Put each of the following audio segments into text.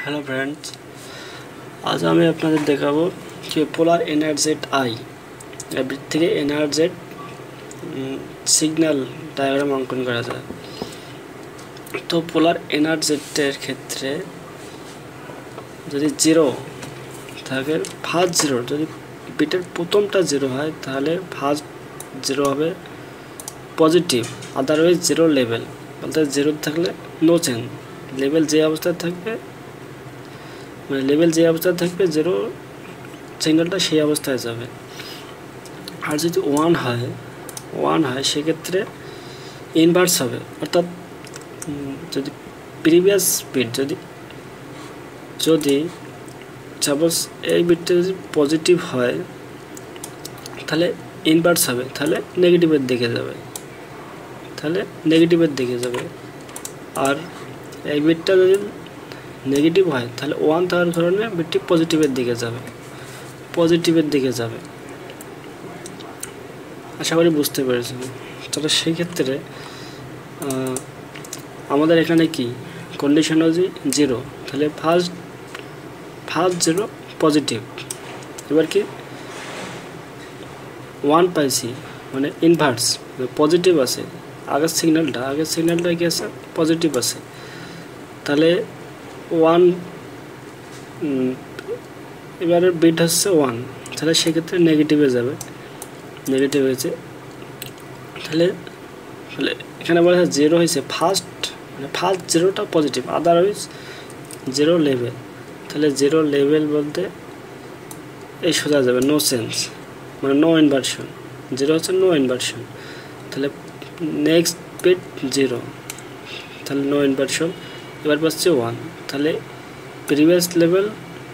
Hello friends, आज আমি আপনাদের দেখাবো যে পোলার এনআরজেড আই এর থেকে এনআরজেড সিগন্যাল ডায়াগ্রাম অঙ্কন করা যায়। তো পোলার এনআরজেডের ক্ষেত্রে যদি জিরো থাকে, ফার্স্ট জিরো, যদি বিটের প্রথমটা জিরো হয় তাহলে ফার্স্ট জিরো হবে পজিটিভ, আদারওয়াইজ জিরো লেভেল, বলতে জিরো থাকলে নো চেঞ্জ, লেভেল যে অবস্থায় থাকবে মানে লেভেল যে অবস্থায় থাকবে জিরো সিগন্যালটা সেই অবস্থায় যাবে। আর যদি ওয়ান হয় সেক্ষেত্রে ইনভার্স হবে, অর্থাৎ যদি প্রিভিয়াস বিট যদি সাপোজ এই বিটটা যদি পজিটিভ হয় তাহলে ইনভার্স হবে, তাহলে নেগেটিভের দিকে যাবে। আর এই বিটটা যদি নেগেটিভ হয় তাহলে ওয়ান থাকার কারণে বিটটি পজিটিভের দিকে যাবে। আশা করি বুঝতে পেরেছেন। তাহলে সেই ক্ষেত্রে আমাদের এখানে কি কন্ডিশন হচ্ছে জিরো, তাহলে ফার্স্ট জিরো পজিটিভ। এবার কি ওয়ান পাইছি মানে ইনভার্স, পজিটিভ আছে, আগের সিগন্যালটা কি আছে পজিটিভ আছে, তাহলে ওয়ান এবারে বিট হচ্ছে ওয়ান, তাহলে সেক্ষেত্রে নেগেটিভে যাবে, নেগেটিভ হয়েছে। তাহলে এখানে বলা হয় জিরো হয়েছে ফার্স্ট জিরোটা পজিটিভ, আদারওয়াইজ জিরো লেভেল, তাহলে জিরো লেভেল বলতে এই সোজা যাবে নো চেঞ্জ, মানে নো ইনভার্সন, জিরো হচ্ছে নো ইনভার্সন, তাহলে নেক্সট বিট জিরো, তাহলে নো ইনভার্সন। এবার পাচ্ছে ওয়ান, তাহলে প্রিভিয়াস লেভেল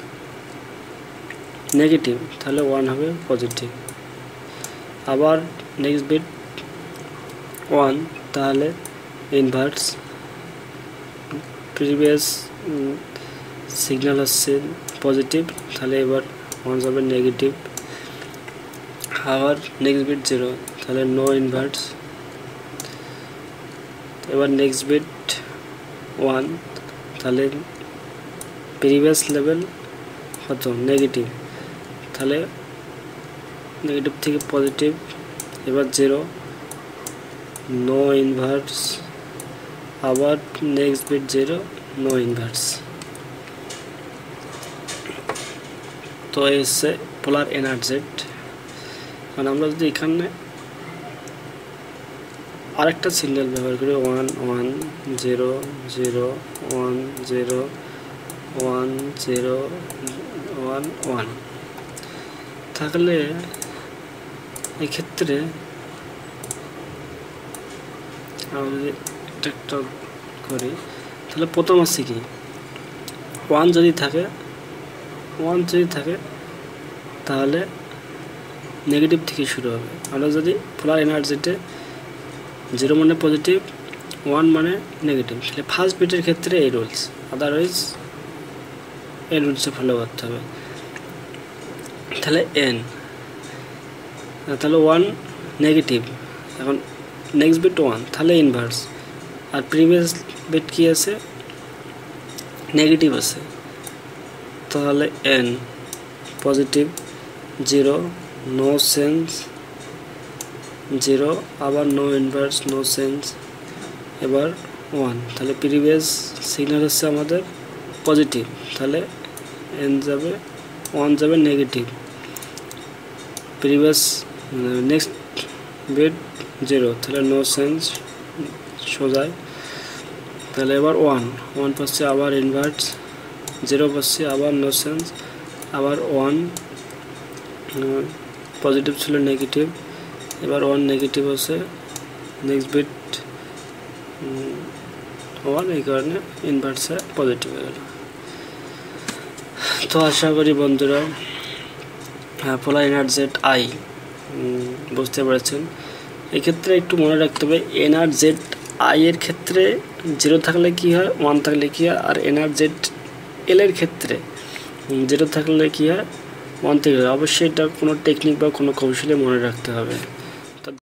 নেগেটিভ, তাহলে ওয়ান হবে পজিটিভ। আবার নেক্সট বিট ওয়ান, তাহলে ইনভার্স, প্রিভিয়াস সিগন্যাল হচ্ছে পজিটিভ, তাহলে এবার ওয়ান যাবে নেগেটিভ। আবার নেক্সট বিট জিরো, তাহলে নো ইনভার্স। এবার নেক্সট বিট ওয়ান, তাহলে প্রিভিয়াস লেভেল কত নেগেটিভ, তাহলে নেগেটিভ থেকে পজিটিভ। এবার জিরো, নো ইনভার্স, আবার next bit zero, no inverse. তো এই হচ্ছে পোলার এনআরজেড। মানে আমরা যদি এখানে আরেকটা সিগন্যাল ব্যবহার করি, 1 1 0 0 1 0 1 0 1 1, তাহলে এক্ষেত্রে আমরা যদি একটা করি, তাহলে প্রথম আছে কি ওয়ান যদি থাকে তাহলে নেগেটিভ থেকে শুরু হবে। আমরা যদি পোলার এনার্জিতে জিরো মানে পজিটিভ, ওয়ান মানে নেগেটিভ, তাহলে ফার্স্ট বিটের ক্ষেত্রে এই রুলস, আদারওয়াইজ এই রুলসে ফলো করতে হবে। তাহলে এন, তাহলে ওয়ান নেগেটিভ, এখন নেক্সট বিট ওয়ান, তাহলে ইনভার্স। আর প্রিভিয়াস বিট কি আছে নেগেটিভ আছে, তাহলে এন positive, zero no change, zero আবার নো ইনভার্স নো চেঞ্জ, এবার ওয়ান, তাহলে প্রিভিয়াস সিগন্যাল হচ্ছে আমাদের পজিটিভ, তাহলে এন যাবে ওয়ান যাবে negative, previous next bit zero, তাহলে নো চেঞ্জ সোজায়, তাহলে এবার ওয়ান পাচ্ছে আবার ইনভার্স, জিরো পাচ্ছে আবার নো চেঞ্জ, আবার ওয়ান পজিটিভ ছিল নেগেটিভ, এবার ওয়ান নেগেটিভ আছে, নেক্সট বিট ওয়ান, এই কারণে ইনভার্সে পজিটিভ হয়ে গেল। তো আশা করি বন্ধুরা পোলার এনআরজেড আই বুঝতে পেরেছেন। এক্ষেত্রে একটু মনে রাখতে হবে এনআরজেড আই এর ক্ষেত্রে জিরো থাকলে কি হয়, ওয়ান থাকলে কি হয়, আর এনআরজেড এল এর ক্ষেত্রে জিরো থাকলে কি হয়, ওয়ান থেকে হয়। অবশ্যই এটা কোনো টেকনিক বা কোনো কৌশলে মনে রাখতে হবে।